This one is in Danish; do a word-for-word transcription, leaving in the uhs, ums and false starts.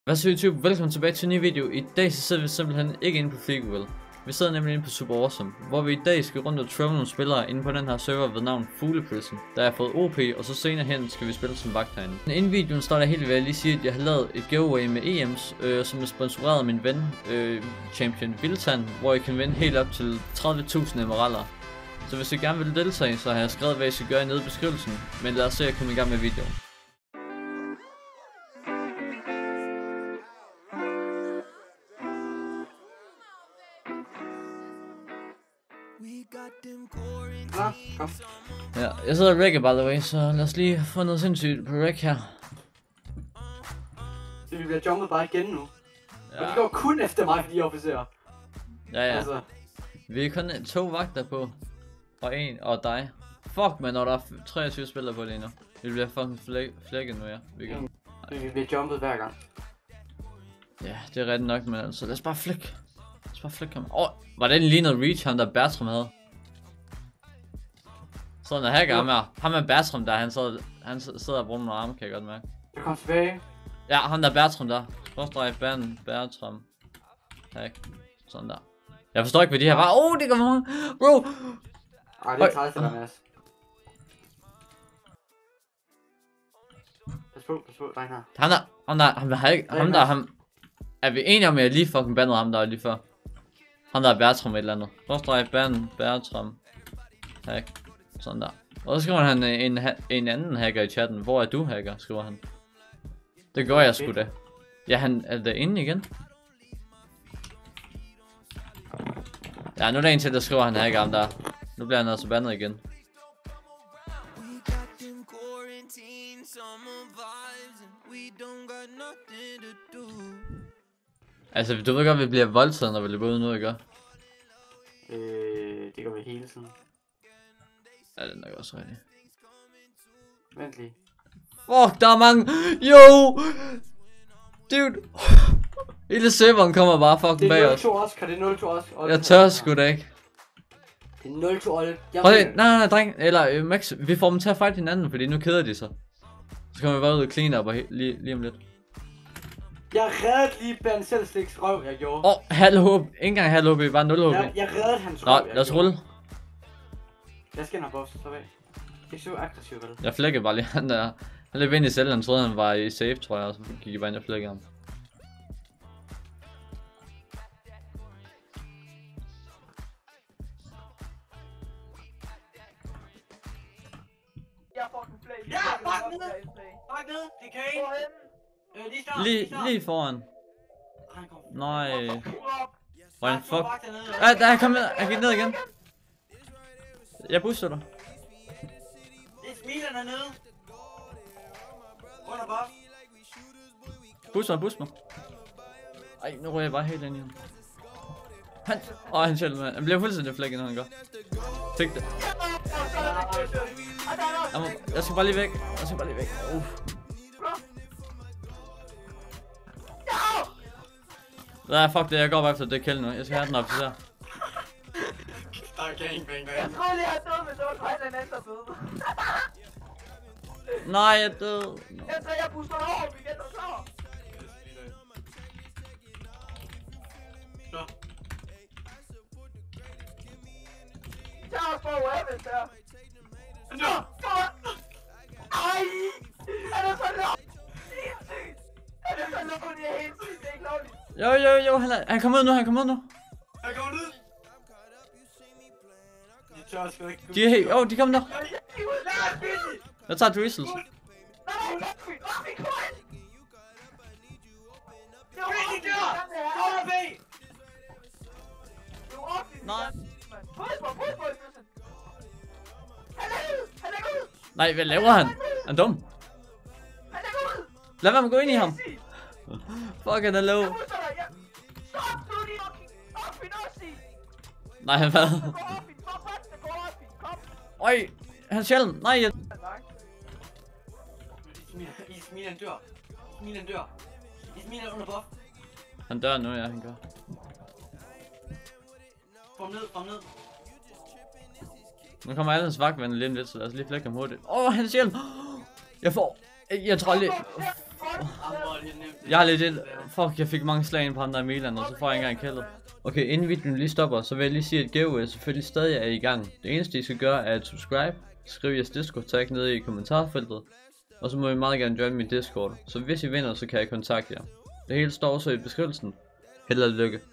Hvad så YouTube? Velkommen tilbage til en ny video. I dag så sidder vi simpelthen ikke inde på Fleegle. Vi sidder nemlig inde på Super Awesome, hvor vi i dag skal rundt og trove nogle spillere inde på den her server ved navn Fugleprison. Der har fået O P, og så senere hen skal vi spille som vagt herinde. Inden videoen starter helt ved at lige sige, at jeg har lavet et giveaway med E M's, øh, som er sponsoreret af min ven, øh, Champion Viltan, hvor I kan vinde helt op til tredive tusind emeralder. Så hvis I gerne vil deltage, så har jeg skrevet, hvad I skal gøre nede i beskrivelsen. Men lad os se at komme i gang med videoen. Ah, kom. Ja, jeg sidder og rækker by the way, så lad os lige få noget sindssygt på ræk her. Så vi bliver jumpet bare igen nu. Ja. Og de går kun efter mig, fordi jeg er officer. Ja, ja. Altså. Vi er kun to vagter på. Og en, og dig. Fuck man, når der er treogtyve spillere på lige nu. Vi bliver fucking flæk flækket nu, ja. Vi kan. Så vi bliver jumpet hver gang. Ja, det er rigtigt nok, men altså, lad os bare flække. Lad os bare flække ham. Åh, oh, var det lige noget reach, ham der Bertram havde? Sådan der hacker ham her. Ham er Bertram der, han sidder, han sidder og bruger nogle arme, kan jeg godt mærke. Jeg kommer tilbage. Ja, ham der Bertram der. Skråstreg, Bern, Bertram. Hack. Sådan der. Jeg forstår ikke, hvad de her var. Åh, oh, det går meget. Bro. Ej, det er træls, det der, Mads. Pas på, pas på, dreng her. Ham der, ham der, ham der, ham, ham der, ham. Er vi enige om, at jeg lige fucking bandede ham der lige før? Ham der er Bertram et eller andet. Skråstreg, Bern, Bertram. Hack. Sådan der. Og så skriver han en, en anden hacker i chatten. Hvor er du, hacker? Skriver han. Det gør jeg sgu da. Ja, han er der inde igen. Ja, nu er der en til, der skriver han hacker ham der. Nu bliver han altså bandet igen. Altså, du ved godt, vi bliver voldtaget, når vi løber ud nu, ikke? Øh, det gør vi hele tiden. Ja, det er nok også rigtigt. Vent lige. Fuck, der er mange. Yo! Dude. Hele serveren kommer bare fucking bag os. Det er nul to også, kan det nul to også? Jeg tør sgu da ikke. Det er nul to Olle. Prøv lige, nej, nej, nej, dreng, eller øh, Max, vi får dem til at fight hinanden, fordi nu keder de sig. Så kommer vi bare ud og clean up og lige, lige om lidt. Jeg reddede lige Ben Selvsliks røv, jeg gjorde. Åh, oh, halv H P, ikke engang halv H P, bare nul H P. Jeg, jeg reddede hans Nå, røv, jeg lad os gjorde. rulle. Jeg skal nok buffs, så væk. Det er så aggressivt, vel? Jeg flækkede bare lige han der. Han løb ind i cellen, han troede han var i safe, tror jeg, og så gik jeg bare ind og flækkede ham. Ja, fuck ned! Fuck ned! Det er Kane! Øh, lige snart, Lige, lige foran. Han kom. Nej. Hvordan Fuck. fuck? Ja, der er kommet ned, han gik ned igen. Jeg booster dig. Det er Smilen hernede. Under buff. Boost mig, boost mig. Ej, nu rører jeg bare helt ind i ham. Han, åh, han sjældent, mand. Han bliver fuldstændig flækket, når han går. Fik det. Jeg, må, jeg skal bare lige væk. Jeg skal bare lige væk. Uh. Nej, fuck det. Jeg går bare efter det kill nu. Jeg skal have den officer. Der er gangbang der. Jeg troede lige, jeg døde, men det var faktisk en anden, der døde. Nej, jeg er død. Jeg tror, jeg booster over, vi gætter så. Nå. Jeg har også bare weapons der. Nå! Ej! Er det så lovligt? Sindssygt! Er det så lovligt? Det er helt sygt, det er ikke lovligt. Jo, jo, jo. Han, er, han kommer ud nu. Han kommer ud nu. Jeg kommer ud! De tør sgu ikke. De er helt... Åh, oh, de kommer der. Jeg tager Drizzles. Nej, nej, vi kommer ind! Det var Rigtig dør! Kommer B! Det var offentligt. Nej. Push mig, push mig, Wilson. Han er ud! Han er ud! Nej, hvad laver han? Han er dum. Han er ud! Lad være med at gå ind i ham. Fuck, han er low. Jeg booster dig, jeg... Stop, du er lige op i Nossi! Nej, hvad? Gå op i, gå op i, gå op i, kom! Øj, han er sjældent. Nej, jeg... Ismilen dør. Ismilen dør. Ismilen er under buff. Han dør nu, ja, han gør. Kom ned, kom ned. Nu kommer alle hans vagtvenner lige om lidt, så lad os lige flække ham hurtigt. Åh, oh, han er sjældent. Jeg får... Jeg tror lige... Jeg har lidt et... Fuck, jeg fik mange slag ind på ham der i Milan, og så får jeg ikke engang kældet. Okay, inden videoen lige stopper, så vil jeg lige sige, at giveaway selvfølgelig stadig er i gang. Det eneste I skal gøre er at subscribe, skriv jeres Discord tag nede i kommentarfeltet, og så må I meget gerne join min Discord. Så hvis I vinder, så kan jeg kontakte jer. Det hele står også i beskrivelsen. Held og lykke.